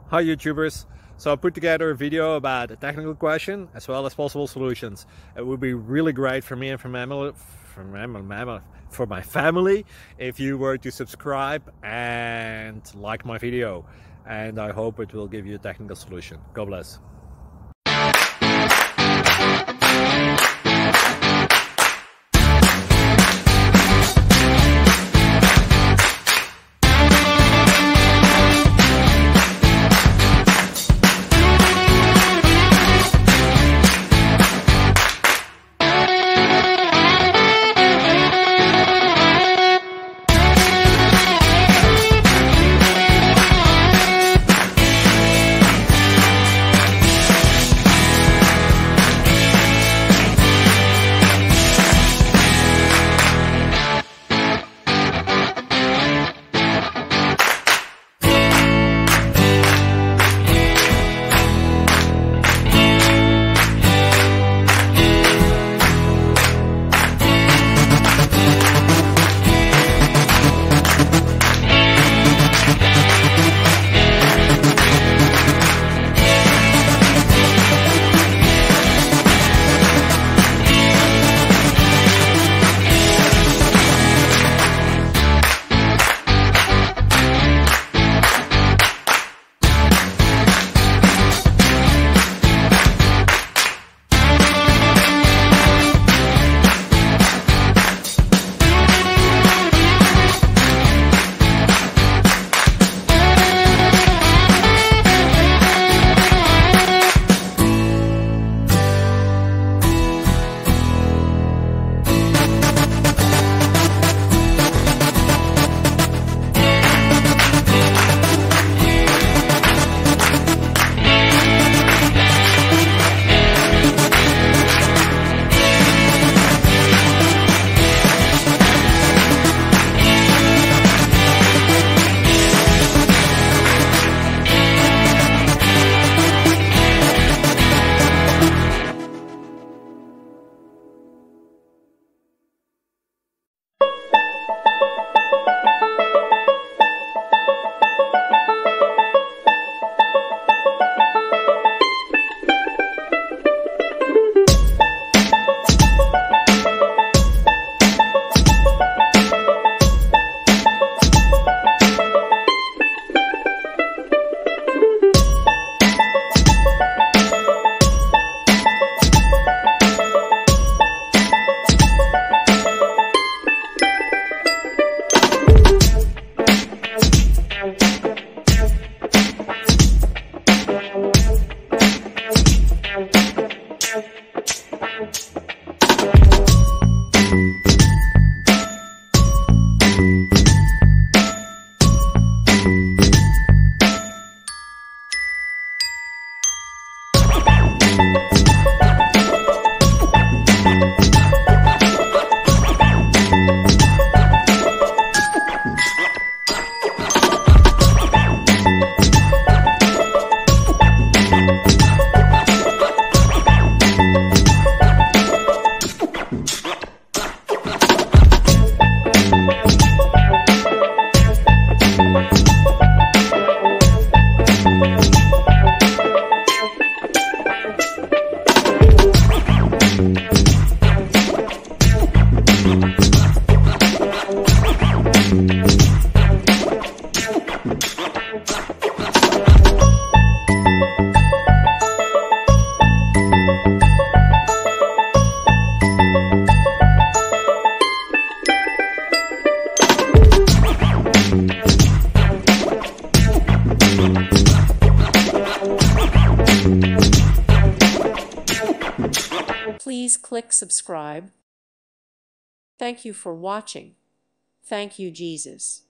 Hi YouTubers. So I put together a video about a technical question as well as possible solutions. It would be really great for me and for my family if you were to subscribe and like my video, and I hope it will give you a technical solution. God bless. Please click subscribe. Thank you for watching. Thank you, Jesus.